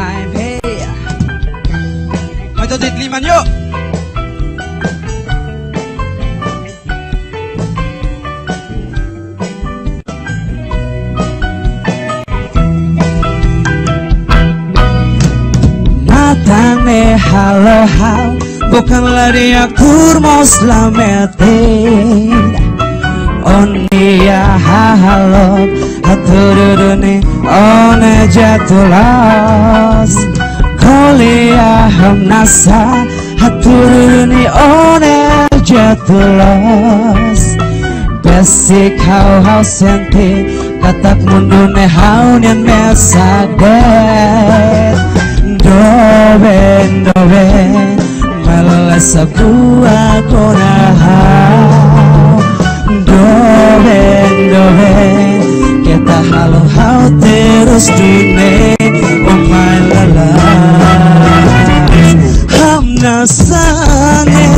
time. Hey, may tutit liman yuk. Matane halo-halo, bukanlah dia kurmo selamatin. Onia halo, haturudune one jatulas. Kolia hamnasa, haturudune one jatulas. Basic hau senti, katak mundune hau nyan mesadet. Doben malas aku konahau. Doben kita halo-hau terus dune. Oh my lalas hamnasane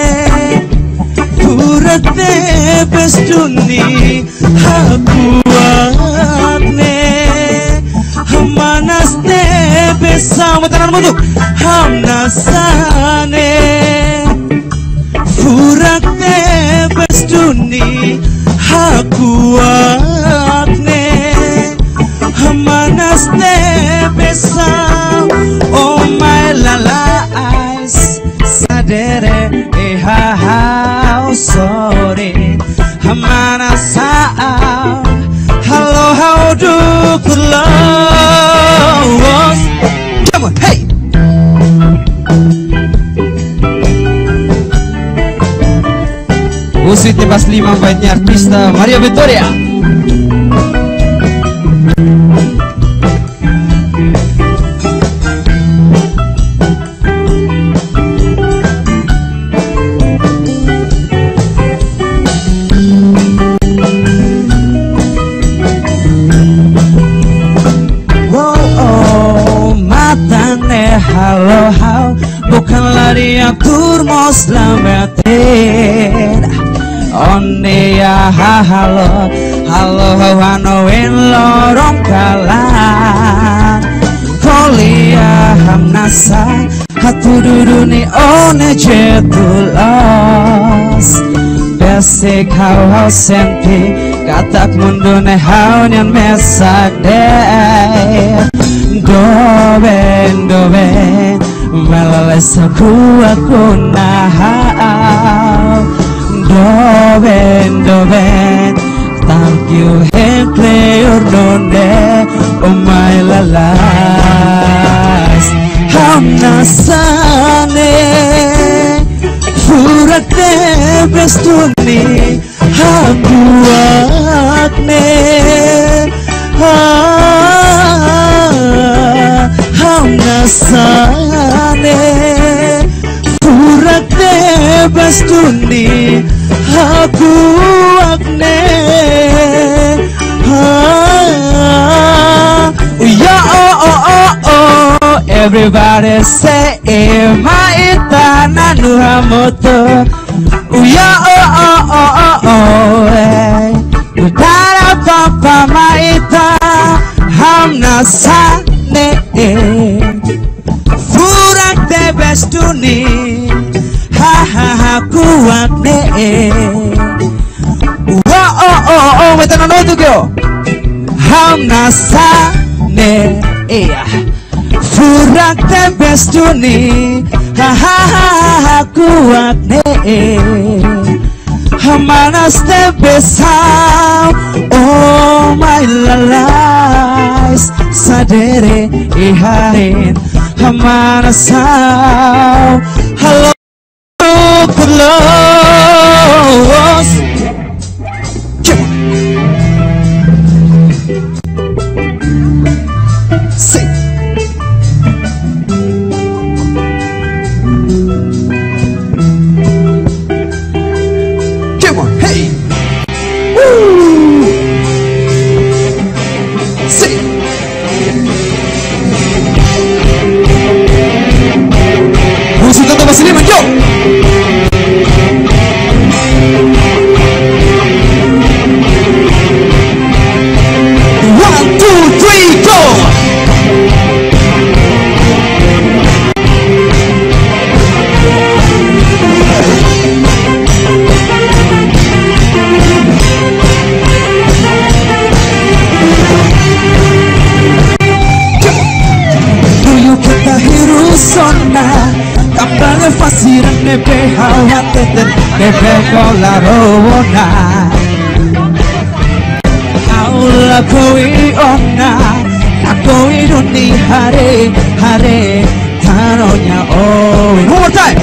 pura tebes duni aku agne hamanas tebes sama tanganmu tuh hamnasane pura tebes duni aku agne hamanas tebes oh my lala eyes sadere how sorry hamana sao hello how do close come on hey Usit di Bas 5 baitnya artista Maria Victoria. Halo, bukanlah dia kurmo selamatin. Onia halo hanoin lorong kalang. Kolia hamnasa hatududuni one jetulas. Basic hau senti katak mundune hau nyan mesak deh. Doben malas aku nahau. Doben thank you and play your donde. Oh my lalas hamnasane pura tebes duni aku agne hamnasane pura tebes duni aku agne ya oh everybody say maita nanu hamoto ya udara papa maita hamnasane pura tebes duni kuatne meta no tu kyo hamnasane pura tebes duni kuatne hamanas tebes oh my lalais sadere iharin hamanas hello close. Sing. Come on, hey. Woo. Sing. Musik ona Tambale fasiran nebe hawateten nebe kolarona Aula koi ona Nakoi duni hare hare Taronya oh one more time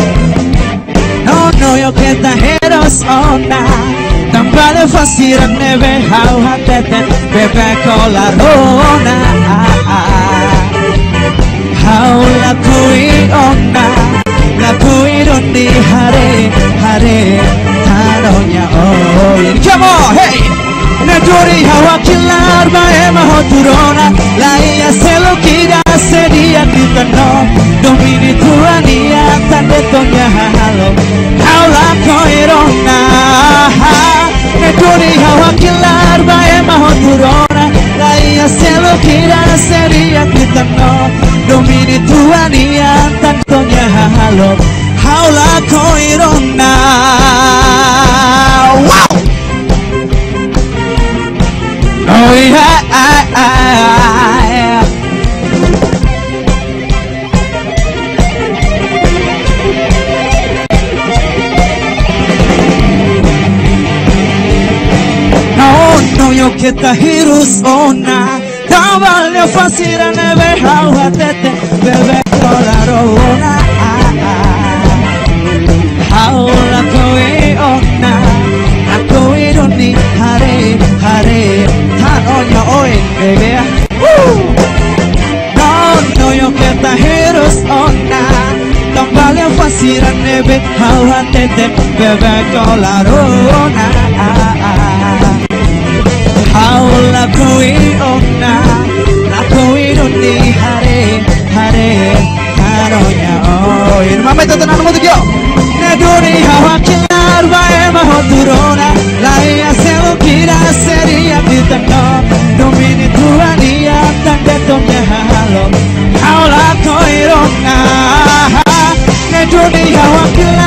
No yo que tajeros ona Tambale fasiran nebe hawateten nebe kolarona Haula kui ona La kui doni hare hare Taronya oh come on hey Nadori hawa kilar bae mahoturona La ia se lo kira seria kita no Domini tuania tande tonya halo Haula kui ona Nadori hawa kilar bae mahoturona La ia se lo kira seria kita no Domini tuania tantonya halo Haula koirona Wow Oh yeah No yo que tahirus ona Tavale fasira nebe hawatete bebe kolarona Haula koi ona Akoi doni hare hare Tanonya oe bebe No yo que tajeros ona Tavale fasira nebe hawatete bebe kolarona Haula koi ona Koi doni hare hare Taronya oh Mama itu tenang mau tuh Neduri hawa kilar bae mahoturona La ia se lo kira seria kita no Domini tuania tande tonya halo Haula koi ona Neduri hawa kilar